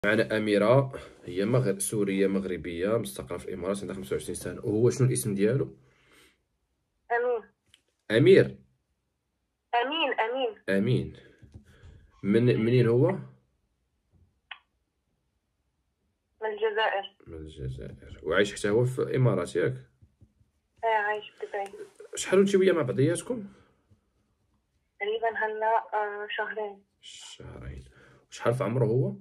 معنا أميرة، هي سورية مغربية مستقرة في الإمارات، عندها 25 سنة. وهو شنو الاسم ديالو؟ أمين. أمير. أمين. أمين. منين هو؟ من الجزائر. من الجزائر. وعايش حتى هو في الإمارات ياك؟ عايش في دبي. شحال وانتي وياه مع بعضياتكم؟ تقريبا هلا شهرين. شهرين. وشحال في عمره هو؟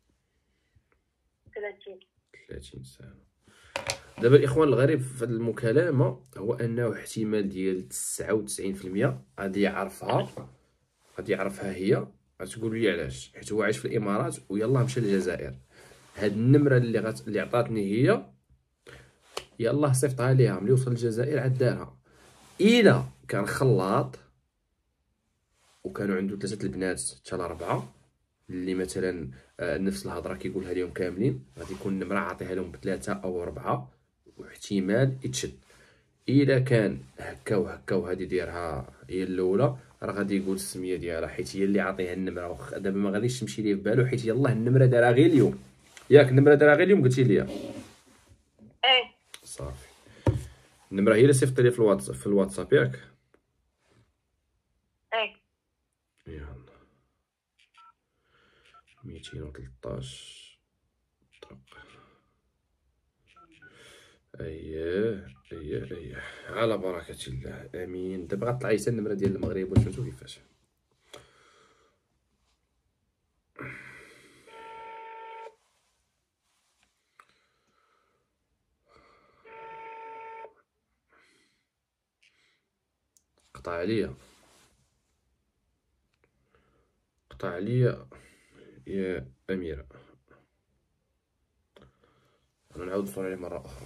30. 30 سنة. دابا الإخوان، الغريب في هاد المكالمة هو أنه احتمال ديال 99% غادي يعرفها هي. غتقول لي علاش؟ حيت هو عايش في الإمارات ويلاه مشى للجزائر. هاد النمرة اللي عطاتني هي، يلاه صيفطها ليها ملي وصل للجزائر عاد دارها. إلا كان خلاط وكانوا عنده 3 البنات حتى ل4 اللي مثلا نفس الهضره كيقولها لهم كاملين، غادي يكون النمره عاطيها لهم ب3 أو 4 واحتمال يتشد. الا كان هكا وهكا وهادي ديرها هي الاولى، راه غادي يقول السميه ديالها حيت هي اللي عاطيها النمره. دابا ما غاديش تمشي ليه في بالو حيت يلاه النمره دارها غير اليوم. ياك النمره دارها غير اليوم قلتي لي؟ صافي. النمره هي اللي صيفطتي لي في الواتساب ياك؟ يلا 213. اييه على بركة الله. امين. دابا غطلع حتى النمرة ديال المغرب واش نشوفو كيفاش. قطع عليا يا أميرة. أنا نعاود نصور عليه مرة أخرى.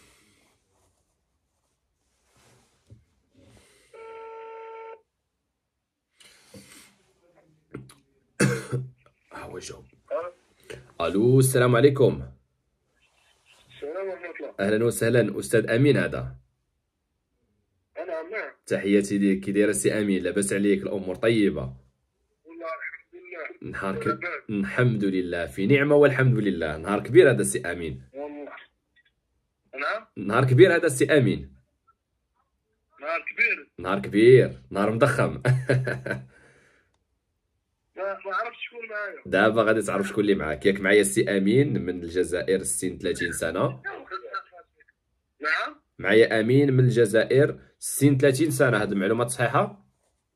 هو جاوب. ألو، السلام عليكم. السلام ورحمة الله. أهلا وسهلا أستاذ أمين. هذا نعم. تحياتي ليك. كي داير السي أمين؟ لاباس عليك؟ الأمور طيبة؟ والله الحمد لله. نهار الحمد لله في نعمة والحمد لله. نهار كبير هذا السي أمين. والله نعم. نهار كبير هذا السي أمين. نهار كبير، نهار مضخم. ما عرفتش شكون معايا. دابا غادي تعرف شكون اللي معاك. ياك معايا السي أمين من الجزائر، السن 30 سنة. نعم. معايا أمين من الجزائر، السن 30 سنة. هاد المعلومات صحيحة؟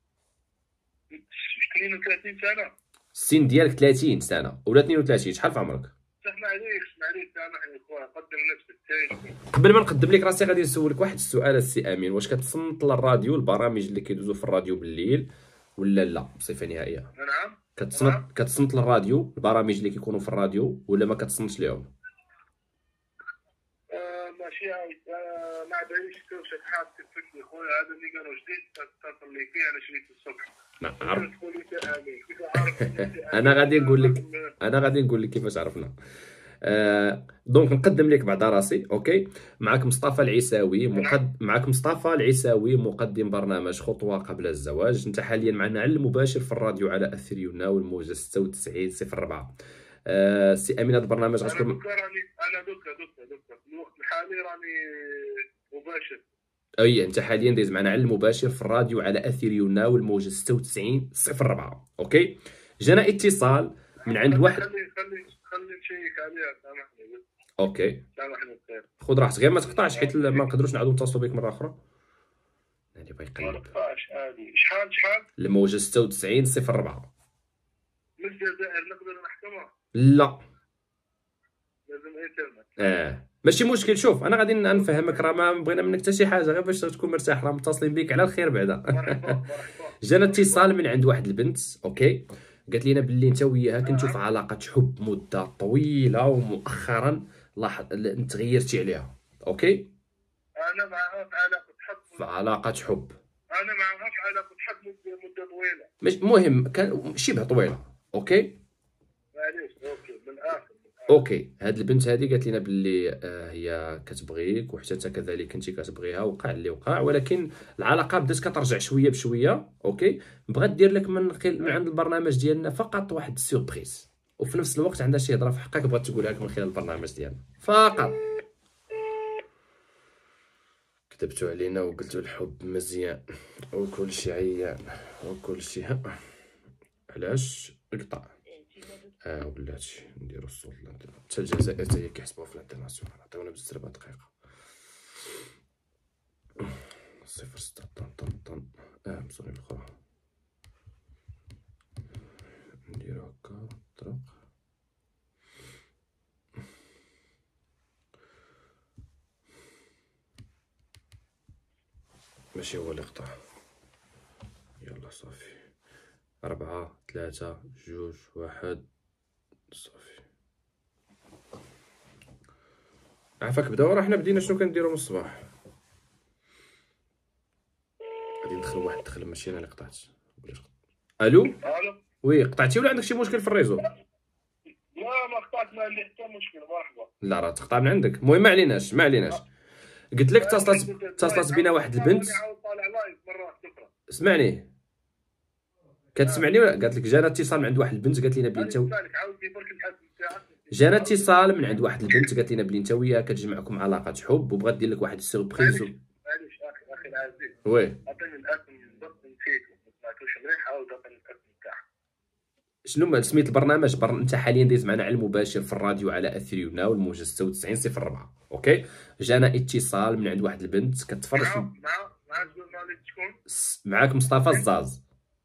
32 سنة. السن ديالك 30 سنة ولا 32؟ شحال في عمرك؟ اسمع عليك سامحني خويا، قدم نفسك. قبل ما نقدم لك راسي غادي نسولك واحد السؤال السي أمين. واش كتصنت للراديو، البرامج اللي كيدوزو في الراديو بالليل ولا لا بصفة نهائية؟ نعم. كتصنت للراديو، البرامج اللي كيكونوا في الراديو، ولا ما كتصنتش ليهم؟ ماشي ما عنديش كلشي حاب تفكني خويا. هذا اللي كانوا جديد تتصل لي فيه. انا شريت الصبح. انا غادي نقول لك كيفاش عرفنا. دونك نقدم لك بعد راسي. اوكي، معك مصطفى العيساوي مقدم برنامج خطوه قبل الزواج. انت حاليا معنا على المباشر في الراديو على اثير يونا والموجه 96.04. سي امين، هذا البرنامج غتكون انا دوكا الوقت الحالي راني مباشر. انت حاليا دايز معنا على المباشر في الراديو على اثير يونا والموجه 96.04. اوكي، جانا اتصال من عند واحد. خلي نشيك عليها. سامحني. اوكي سامحني بخير. خذ راحتك، غير ما تقطعش حيت ما نقدروش نعاودو نتصلوا بك مره اخرى. هادي بغا يقلب. ما تقطعش هادي. شحال الموجه 96.04 من الجزائر. نقدر نحكمها؟ لا لازم انترنت. ماشي مشكل. شوف انا غادي نفهمك، راه ما بغينا منك حتى شي حاجه، غير باش تكون مرتاح. راه متصلين بك على الخير بعدا. جانا اتصال من عند واحد البنت. اوكي، قالت لينا باللي انت وياها كنتو في علاقه حب مده طويله ومؤخرا انت تغيرتي عليها. اوكي، انا معها في علاقه حب. في علاقه حب. انا معها في علاقه حب مده طويله. مش مهم، كان شبه طويله. اوكي معليش. اوكي من الاخر. اوكي، هاد البنت هادي قالت لنا باللي هي كتبغيك وحتى انت كذلك كنتي كتبغيها. وقع اللي وقع، ولكن العلاقه بدات كترجع شويه بشويه. اوكي، بغات دير لك من عند البرنامج ديالنا فقط واحد السيربريز. وفي نفس الوقت عندها شي هضره في حقك بغات تقولها لك من خلال البرنامج ديالنا فقط. كذبتوا علينا وقلتوا الحب مزيان وكل شي عيان وكل شي علاش اقطع ولاتي نديرو الصوت حتى الجزائر حتى هي كيحسبوها في الانترناسيونال. عطيونا بزاف ربع دقيقه 06 طن مصوني الاخرى نديرو هكا طرق ماشي هو اللي قطع. يلا صافي 4 3 2 1 صافي. عافاك بداو راه حنا بدينا شنو كنديرو من الصباح. غادي ندخل واحد الدخل ماشي انا اللي قطعت. الو الو وي قطعتي ولا عندك شي مشكل في الريزو؟ لا ما قطعت ما عندي حتى مشكل مرحبا. لا راه تقطع من عندك. المهم ما عليناش قلت لك اتصلت بينا واحد البنت. طالع لايف مرات شكرا. اسمعني كتسمعني ولا؟ قالت لك جانا اتصال من عند واحد البنت قالت لنا بلي انت جانا اتصال من عند واحد البنت قالت لنا بلي انت وياها كتجمعكم علاقه حب وبغات دير لك واحد السيربريز. معليش اخي العزيز وي عطيني الاسم بالضبط نسيتو ما سمعتوش مليح حاول تعطيني الاسم تاعك. شنو سميت البرنامج؟ انت حاليا دايز معنا على المباشر في الراديو على اثريو ناو الموجه 96.04. اوكي جانا اتصال من عند واحد البنت كتفرج مع الجورناليست شكون؟ معاك مصطفى الزاز.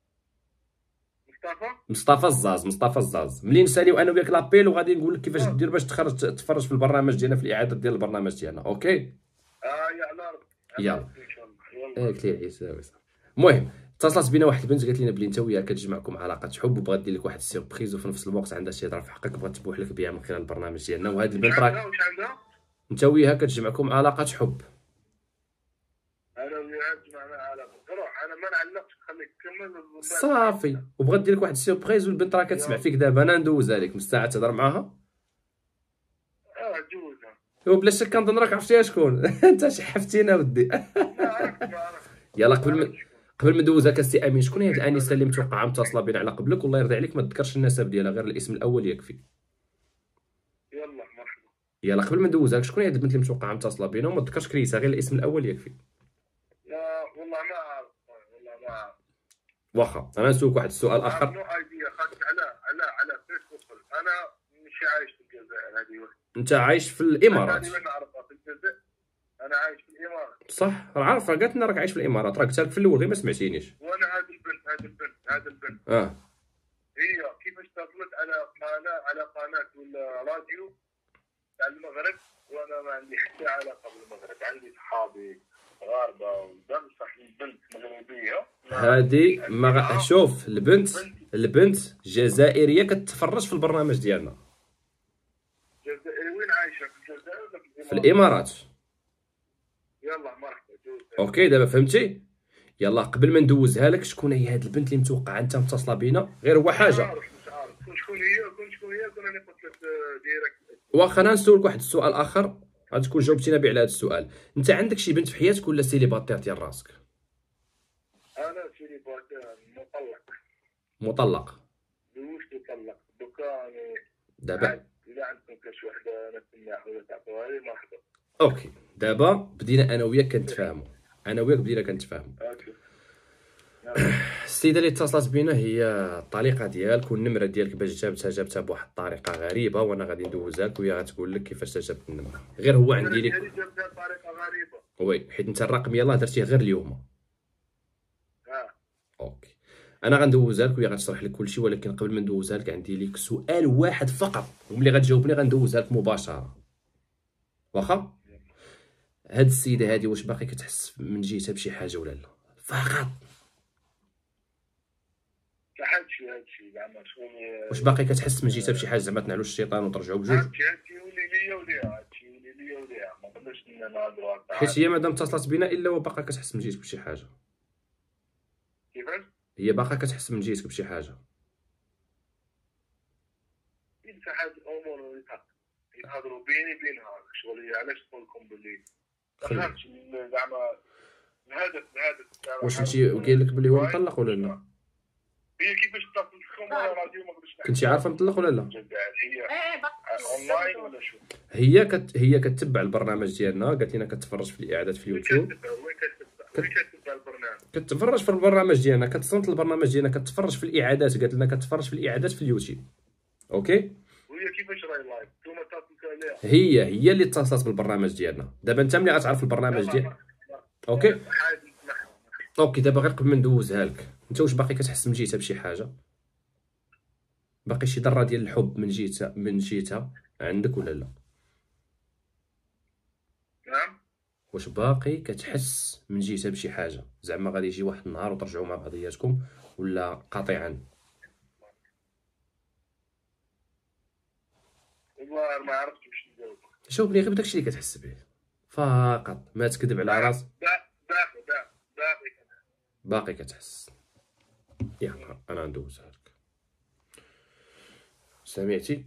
مصطفى مصطفى الزاز ملي نساليو انا وياك لابيل وغادي نقول لك كيفاش دير باش تفرج في البرنامج ديالنا في الاعاده ديال البرنامج ديالنا. اوكي يا نار يلا ان شاء الله. قلت لي عيسى. المهم اتصلت بينا واحد البنت قالت لنا بلي انت وياها كتجمعكم علاقه حب وبغات دير لك واحد السيربريز وفي نفس الوقت عندها شي هضره في حقك بغات تبوح لك بها من خلال البرنامج ديالنا. وهاد البنت راك واش عندها؟ انت وياها كتجمعكم علاقه حب. انا وياها جمعنا علاقه روح انا ما نعلقش خليك تكمل صافي وبغات دير لك واحد السيربريز والبنت راه كتسمع فيك دابا. انا ندوزها لك من الساعه تهضر معاها جوزها وبلا شك كنظن راك عرفتيها شكون. انت شحفتينا ودي. يلا قبل ما ندوزها كسي امين شكون هي هاد الانسه اللي متوقعه متصله بينا على قبلك؟ والله يرضي عليك ما تذكرش النسب ديالها غير الاسم الاول يكفي. يلا مرحبا. يلا قبل ما ندوزها شكون هي هاد البنت اللي متوقعه متصله بينا وما تذكرش كريسه غير الاسم الاول يكفي. لا والله ما اعرف والله ما اعرف. واخا انا نسولك واحد السؤال اخر. نو ايديا خاطر على فيسبوك انا مش عايش في الجزائر هذه. انت عايش في الامارات؟ انا نعرفها في الجزائر. انا عايش في الامارات. صح راه عارفه قالت لنا راك عايش في الامارات. راك قلت لك في الاول غير ما سمعتينيش. وانا هذه البنت هي كيفاش اتصلت على قناه ولا راديو تاع المغرب وانا ما عندي حتى علاقه بالمغرب. عندي صحابي غاربه وبنصح البنت مغربيه هذه شوف البنت جزائريه كتفرج في البرنامج ديالنا. جزائري وين عايشه في الجزائر ولا في الامارات؟ يلا مرحبا اوكي دابا فهمتي. يلا قبل ما ندوزها لك شكون هي هاد البنت اللي متوقعه انت متصله بينا؟ غير هو حاجه مش عارف شكون هي كون انا قلت لك ديريكت. واخا انا نسولك واحد السؤال اخر غادي تكون جاوبتينا به على هذا السؤال. انت عندك شي بنت في حياتك ولا سيليباتير ديال راسك؟ انا سيليباتير مطلق. دوش تطلق دوكا يعني دابا اذا عندكم كاش وحده نفس النحو تعطوها لي مرحبا. اوكي دابا بدينا انا وياك كنتفاهموا. السيده اللي اتصلت بينا هي الطريقه ديالك والنمره ديالك باش جابتها بواحد الطريقه غريبه وانا غادي ندوزها لك وهي غتقول لك كيفاش جابت النمره. غير هو عندي لك جابتها بطريقه غريبه. وي حيت انت الرقم يلاه درتيه غير اليوم. اوكي انا غندوزها لك وهي غتشرح لك كلشي ولكن قبل ما ندوزها لك عندي لك سؤال واحد فقط وملي غتجاوبني غندوزها لك مباشره. واخا هاد السيده هادي واش باقي كتحس من جهتها بشي حاجه ولا لا؟ فقط هادشي زعما شكون واش باقي كتحس من جهتها بشي حاجه زعما تنعلوا الشيطان وترجعوا بجوج؟ هادشي يولي ليا وليها ما نقدرش نهضروا هكا. حيت هي مادام اتصلت بينا الا وباقا كتحس من جهتك بشي حاجه. كيفاش؟ هي باقا كتحس من جهتك بشي حاجه. انت هاد الامور يتهضروا بيني بينها شغل. علاش نقول لكم باللي فهمتش زعما الهدف واش انت قايل لك بلي هو مطلق ولا لا؟ هي كيفاش تطلقكم ولا راديو ما قدرتش كنتي عارفه مطلق ولا لا؟ هي اونلاين ولا شو؟ هي كتبع البرنامج ديالنا، قالت لنا كتفرج في الاعادات في اليوتيوب. وين كتبع البرنامج؟ كتفرج في البرنامج ديالنا، كتصنت البرنامج ديالنا، كتفرج في الاعادات، قالت لنا كتفرج في الاعادات في اليوتيوب. اوكي، وهي كيفاش راهي لايف؟ نتوما اتصلتوا عليها؟ هي اللي اتصلت بالبرنامج ديالنا. دابا انت ملي غتعرف البرنامج ديال اوكي اوكي، دابا غير قبل ما ندوزها لك، انت واش باقي كتحس من جهتها بشي حاجه؟ باقي شي ذره ديال الحب من جهتها عندك ولا لا؟ نعم. واش باقي كتحس من جهتها بشي حاجه؟ زعما غادي يجي واحد النهار وترجعوا مع بعضياتكم، ولا قاطعا؟ والله ما عرفتش واش نجاوبك. جاوبني غير بداكشي اللي كتحس به فقط، ما تكذب على راسك. باقي كتحس. يلا انا ندوزها لك. سمعتي؟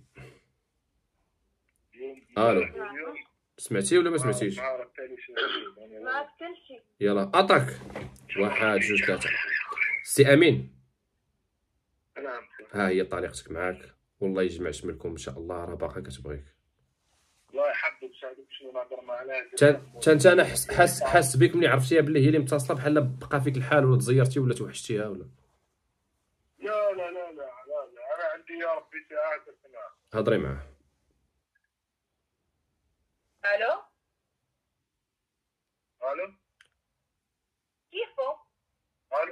الو، سمعتي ولا ما سمعتيش؟ ما كلشي. يلا اتاك. 1 2 3. سي امين، نعم. ها هي طليقتك معاك، والله يجمع شملكم ان شاء الله، راه باقا كتبغيك. الله يحفظك سعدك شنو نهضر معاها. انت انا حاس بك ملي عرفتيها بلي هي اللي متصله، بحال بقى فيك الحال ولا تزيرتي ولا توحشتيها ولا؟ لا لا لا لا لا لا، انا عندي يا ربي ساعات اسمع. هضري معاه. الو الو كيفو؟ الو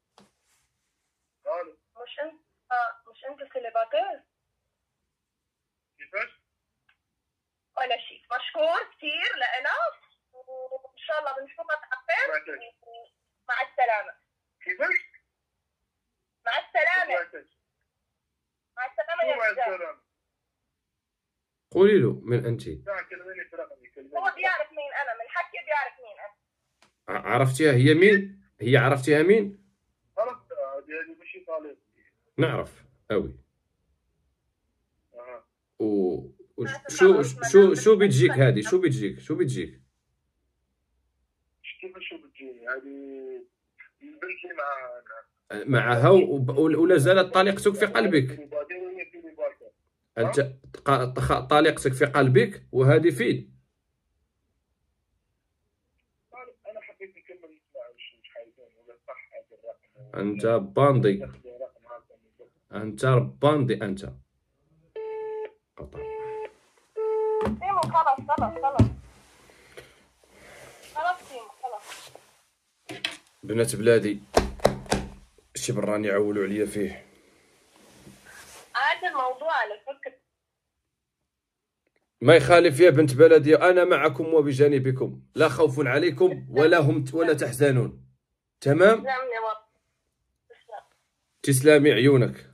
الو مش انت سيليباتير كيفاش؟ ولا شيء؟ مشكور كثير لنا، وان شاء الله بنشوفك على خير. مع السلامه. كيفاش؟ مع السلامه. مع السلامه يا مع رجال. السلامة. قولي له من انت. كلميني فرقني كلميني. هو بيعرف مين انا، من حكي بيعرف مين انا. عرفتيها هي مين؟ هي عرفتيها مين؟ عرفت هذه ماشي طالب. نعرف اوي. اها. شو بتجيك هذه؟ شو بتجيك؟ كيفاش شو بتجيني هذه؟ البنت اللي معاها معها ولا زالت طليقتك في قلبك؟ انت طليقتك في قلبك وهذه فين؟ انا حبيت نكمل نسمع واش حايدين ولا صح هذا الرقم. انت باندي، انت باندي انت. قطع. سيمو خلاص سيمو خلاص. بنات بلادي، شي براني يعولوا عليا فيه. عاد الموضوع على فكرة ما يخالف يا بنت بلدي، انا معكم وبجانبكم، لا خوف عليكم ولا تحزنون. تمام؟ تسلمي عيونك.